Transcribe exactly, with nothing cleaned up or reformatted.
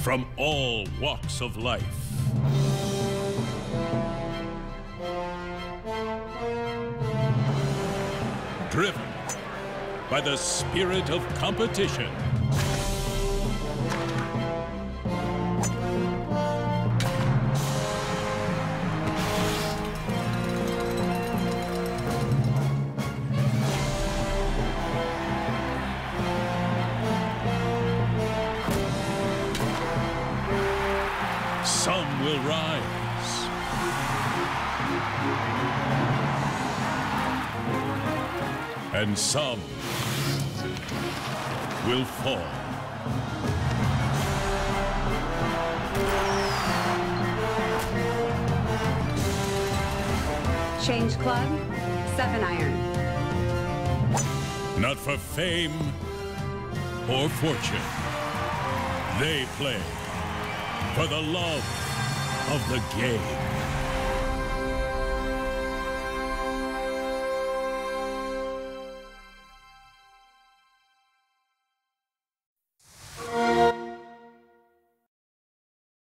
from all walks of life. Driven by the spirit of competition. Some will rise. And some will fall. Change club, seven iron. Not for fame or fortune. They play for the love of the game.